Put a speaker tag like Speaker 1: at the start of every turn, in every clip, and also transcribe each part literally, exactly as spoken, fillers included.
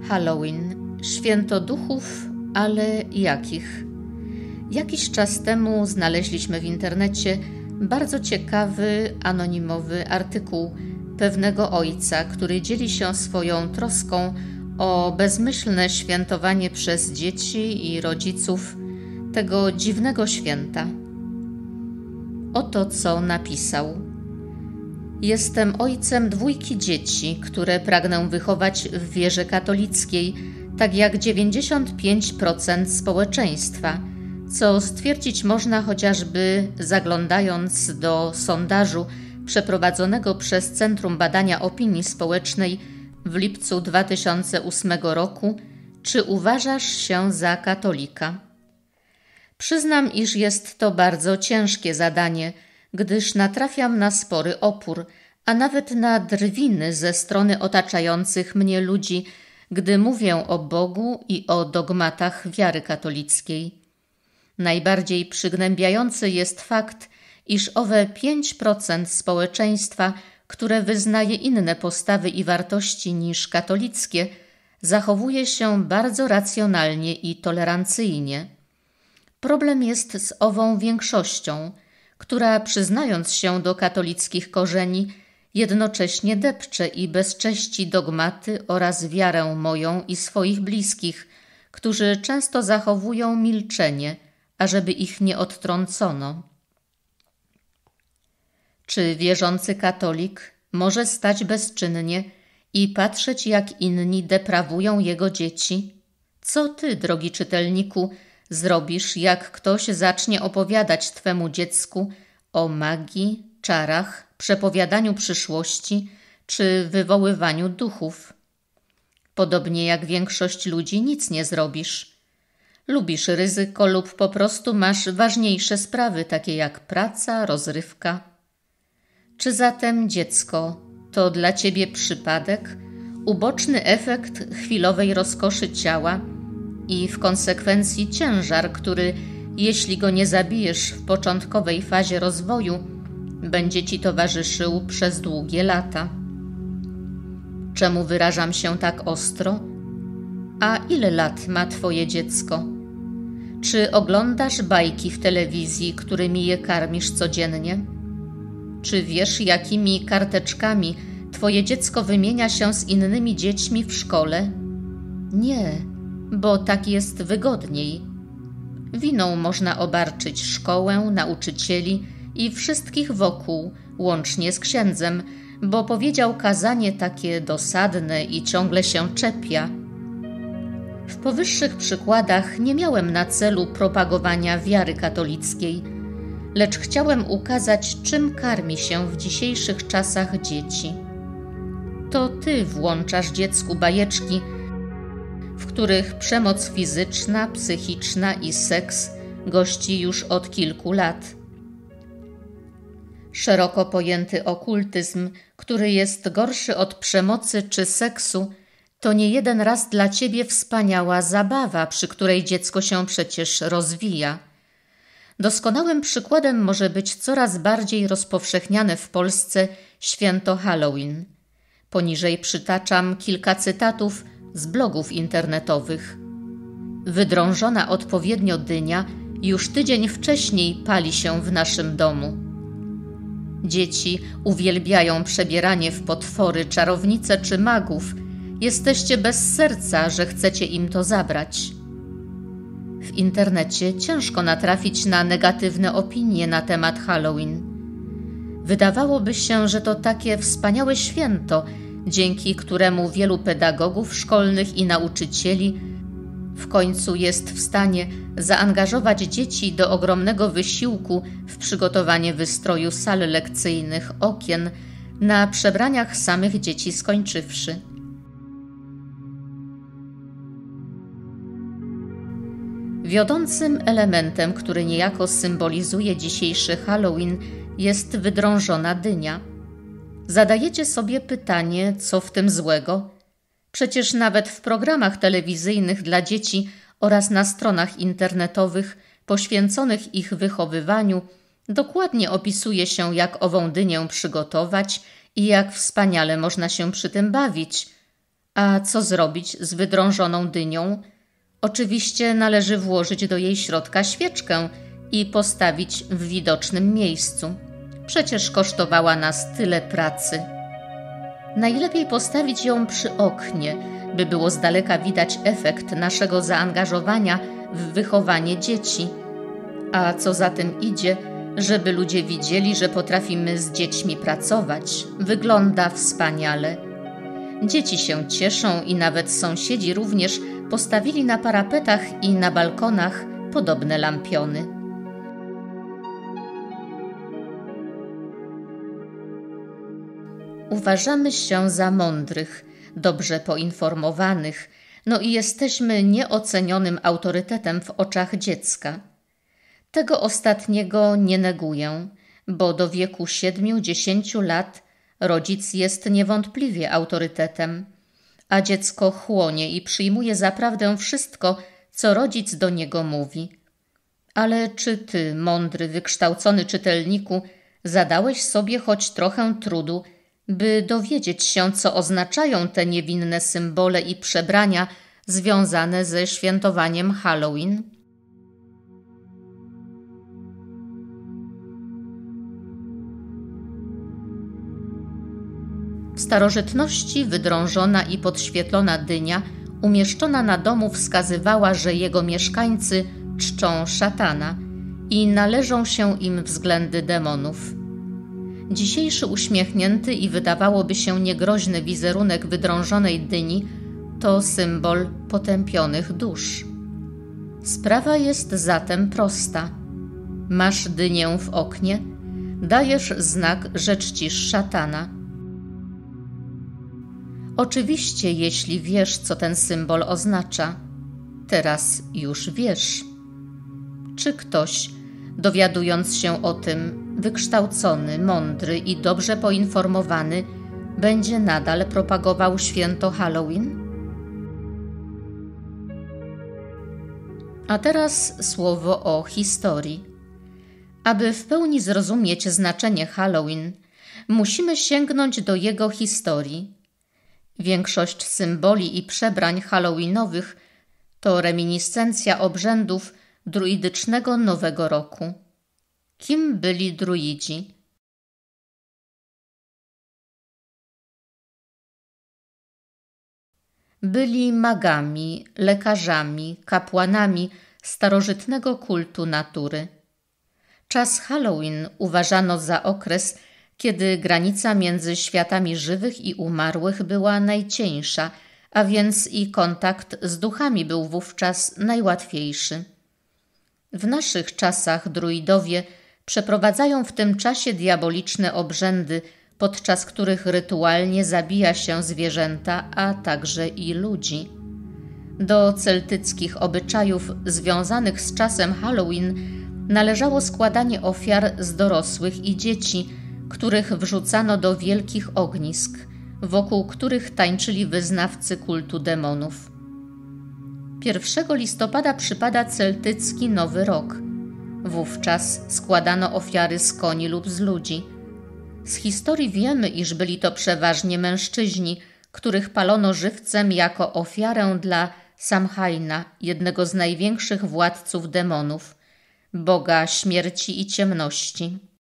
Speaker 1: Halloween. Święto duchów, ale jakich? Jakiś czas temu znaleźliśmy w internecie bardzo ciekawy, anonimowy artykuł pewnego ojca, który dzieli się swoją troską o bezmyślne świętowanie przez dzieci i rodziców tego dziwnego święta. Oto co napisał. Jestem ojcem dwójki dzieci, które pragnę wychować w wierze katolickiej, tak jak dziewięćdziesiąt pięć procent społeczeństwa, co stwierdzić można chociażby zaglądając do sondażu przeprowadzonego przez Centrum Badania Opinii Społecznej w lipcu dwa tysiące ósmego roku, czy uważasz się za katolika? Przyznam, iż jest to bardzo ciężkie zadanie, gdyż natrafiam na spory opór, a nawet na drwiny ze strony otaczających mnie ludzi, gdy mówię o Bogu i o dogmatach wiary katolickiej. Najbardziej przygnębiający jest fakt, iż owe pięć procent społeczeństwa, które wyznaje inne postawy i wartości niż katolickie, zachowuje się bardzo racjonalnie i tolerancyjnie. Problem jest z ową większością, która przyznając się do katolickich korzeni, jednocześnie depcze i bezcześci dogmaty oraz wiarę moją i swoich bliskich, którzy często zachowują milczenie, ażeby ich nie odtrącono. Czy wierzący katolik może stać bezczynnie i patrzeć, jak inni deprawują jego dzieci? Co ty, drogi czytelniku, zrobisz, jak ktoś zacznie opowiadać twemu dziecku o magii, czarach, przepowiadaniu przyszłości czy wywoływaniu duchów? Podobnie jak większość ludzi nic nie zrobisz. Lubisz ryzyko lub po prostu masz ważniejsze sprawy, takie jak praca, rozrywka. Czy zatem dziecko to dla ciebie przypadek, uboczny efekt chwilowej rozkoszy ciała i w konsekwencji ciężar, który, jeśli go nie zabijesz w początkowej fazie rozwoju, będzie ci towarzyszył przez długie lata? Czemu wyrażam się tak ostro? A ile lat ma twoje dziecko? Czy oglądasz bajki w telewizji, którymi je karmisz codziennie? Czy wiesz, jakimi karteczkami twoje dziecko wymienia się z innymi dziećmi w szkole? Nie, bo tak jest wygodniej. Winą można obarczyć szkołę, nauczycieli i wszystkich wokół, łącznie z księdzem, bo powiedział kazanie takie dosadne i ciągle się czepia. W powyższych przykładach nie miałem na celu propagowania wiary katolickiej, lecz chciałem ukazać, czym karmi się w dzisiejszych czasach dzieci. To ty włączasz dziecku bajeczki, w których przemoc fizyczna, psychiczna i seks gości już od kilku lat. Szeroko pojęty okultyzm, który jest gorszy od przemocy czy seksu, to nie jeden raz dla ciebie wspaniała zabawa, przy której dziecko się przecież rozwija. Doskonałym przykładem może być coraz bardziej rozpowszechniane w Polsce święto Halloween. Poniżej przytaczam kilka cytatów z blogów internetowych. Wydrążona odpowiednio dynia już tydzień wcześniej pali się w naszym domu. Dzieci uwielbiają przebieranie w potwory, czarownice czy magów. Jesteście bez serca, że chcecie im to zabrać. W internecie ciężko natrafić na negatywne opinie na temat Halloween. Wydawałoby się, że to takie wspaniałe święto, dzięki któremu wielu pedagogów szkolnych i nauczycieli w końcu jest w stanie zaangażować dzieci do ogromnego wysiłku w przygotowanie wystroju sal lekcyjnych, okien, na przebraniach samych dzieci skończywszy. Wiodącym elementem, który niejako symbolizuje dzisiejszy Halloween, jest wydrążona dynia. Zadajecie sobie pytanie, co w tym złego? Przecież nawet w programach telewizyjnych dla dzieci oraz na stronach internetowych poświęconych ich wychowywaniu dokładnie opisuje się, jak ową dynię przygotować i jak wspaniale można się przy tym bawić. A co zrobić z wydrążoną dynią? Oczywiście należy włożyć do jej środka świeczkę i postawić w widocznym miejscu. Przecież kosztowała nas tyle pracy. Najlepiej postawić ją przy oknie, by było z daleka widać efekt naszego zaangażowania w wychowanie dzieci. A co za tym idzie, żeby ludzie widzieli, że potrafimy z dziećmi pracować. Wygląda wspaniale. Dzieci się cieszą i nawet sąsiedzi również postawili na parapetach i na balkonach podobne lampiony. Uważamy się za mądrych, dobrze poinformowanych, no i jesteśmy nieocenionym autorytetem w oczach dziecka. Tego ostatniego nie neguję, bo do wieku siedmiu, dziesięciu lat rodzic jest niewątpliwie autorytetem, a dziecko chłonie i przyjmuje za prawdę wszystko, co rodzic do niego mówi. Ale czy ty, mądry, wykształcony czytelniku, zadałeś sobie choć trochę trudu, by dowiedzieć się, co oznaczają te niewinne symbole i przebrania związane ze świętowaniem Halloween? W starożytności wydrążona i podświetlona dynia umieszczona na domu wskazywała, że jego mieszkańcy czczą szatana i należą się im względy demonów. Dzisiejszy uśmiechnięty i wydawałoby się niegroźny wizerunek wydrążonej dyni to symbol potępionych dusz. Sprawa jest zatem prosta. Masz dynię w oknie, dajesz znak, że czcisz szatana. Oczywiście, jeśli wiesz, co ten symbol oznacza, teraz już wiesz. Czy ktoś, dowiadując się o tym, wykształcony, mądry i dobrze poinformowany, będzie nadal propagował święto Halloween? A teraz słowo o historii. Aby w pełni zrozumieć znaczenie Halloween, musimy sięgnąć do jego historii. Większość symboli i przebrań halloweenowych to reminiscencja obrzędów druidycznego Nowego Roku. Kim byli druidzi? Byli magami, lekarzami, kapłanami starożytnego kultu natury. Czas Halloween uważano za okres, kiedy granica między światami żywych i umarłych była najcieńsza, a więc i kontakt z duchami był wówczas najłatwiejszy. W naszych czasach druidowie przeprowadzają w tym czasie diaboliczne obrzędy, podczas których rytualnie zabija się zwierzęta, a także i ludzi. Do celtyckich obyczajów związanych z czasem Halloween należało składanie ofiar z dorosłych i dzieci, których wrzucano do wielkich ognisk, wokół których tańczyli wyznawcy kultu demonów. pierwszego listopada przypada celtycki Nowy Rok. Wówczas składano ofiary z koni lub z ludzi. Z historii wiemy, iż byli to przeważnie mężczyźni, których palono żywcem jako ofiarę dla Samhaina, jednego z największych władców demonów, boga śmierci i ciemności.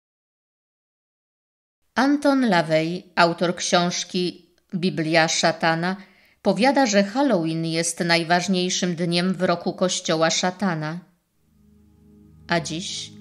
Speaker 1: Anton LaVey, autor książki Biblia szatana, powiada, że Halloween jest najważniejszym dniem w roku kościoła szatana. A dziś?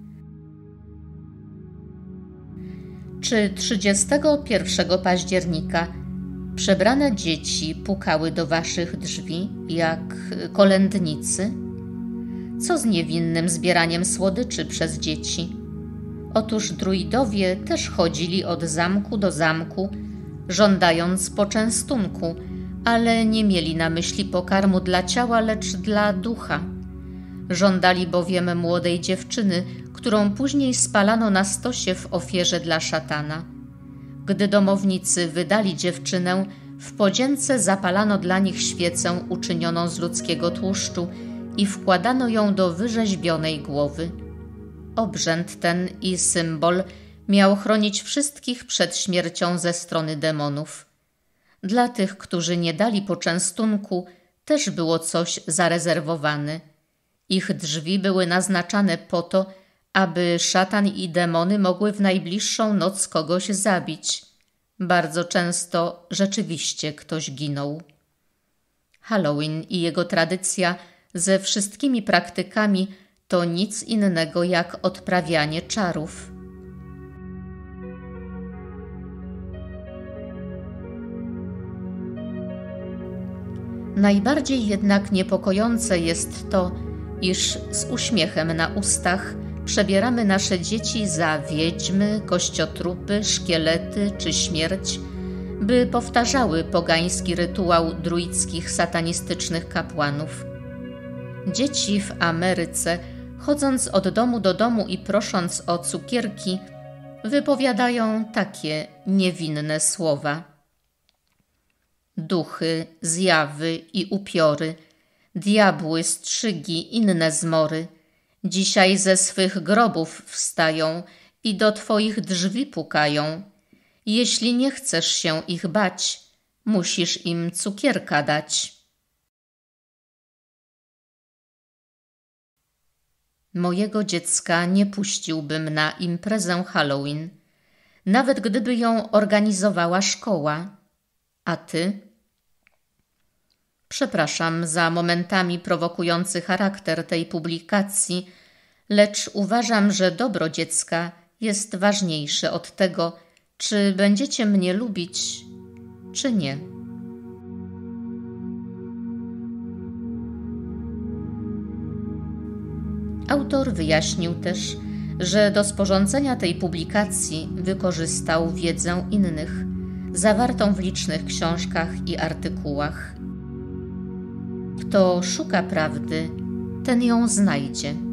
Speaker 1: Czy trzydziestego pierwszego października przebrane dzieci pukały do waszych drzwi jak kolędnicy? Co z niewinnym zbieraniem słodyczy przez dzieci? Otóż druidowie też chodzili od zamku do zamku, żądając poczęstunku, ale nie mieli na myśli pokarmu dla ciała, lecz dla ducha. Żądali bowiem młodej dziewczyny, którą później spalano na stosie w ofierze dla szatana. Gdy domownicy wydali dziewczynę, w podzięce zapalano dla nich świecę uczynioną z ludzkiego tłuszczu i wkładano ją do wyrzeźbionej głowy. Obrzęd ten i symbol miał chronić wszystkich przed śmiercią ze strony demonów. Dla tych, którzy nie dali poczęstunku, też było coś zarezerwowane. Ich drzwi były naznaczane po to, aby szatan i demony mogły w najbliższą noc kogoś zabić. Bardzo często rzeczywiście ktoś ginął. Halloween i jego tradycja ze wszystkimi praktykami to nic innego jak odprawianie czarów. Najbardziej jednak niepokojące jest to, iż z uśmiechem na ustach przebieramy nasze dzieci za wiedźmy, kościotrupy, szkielety czy śmierć, by powtarzały pogański rytuał druidzkich satanistycznych kapłanów. Dzieci w Ameryce, chodząc od domu do domu i prosząc o cukierki, wypowiadają takie niewinne słowa. Duchy, zjawy i upiory, diabły, strzygi, inne zmory, dzisiaj ze swych grobów wstają i do twoich drzwi pukają. Jeśli nie chcesz się ich bać, musisz im cukierka dać. Mojego dziecka nie puściłbym na imprezę Halloween, nawet gdyby ją organizowała szkoła. A ty? Przepraszam za momentami prowokujący charakter tej publikacji, lecz uważam, że dobro dziecka jest ważniejsze od tego, czy będziecie mnie lubić, czy nie. Autor wyjaśnił też, że do sporządzenia tej publikacji wykorzystał wiedzę innych, zawartą w licznych książkach i artykułach. Kto szuka prawdy, ten ją znajdzie.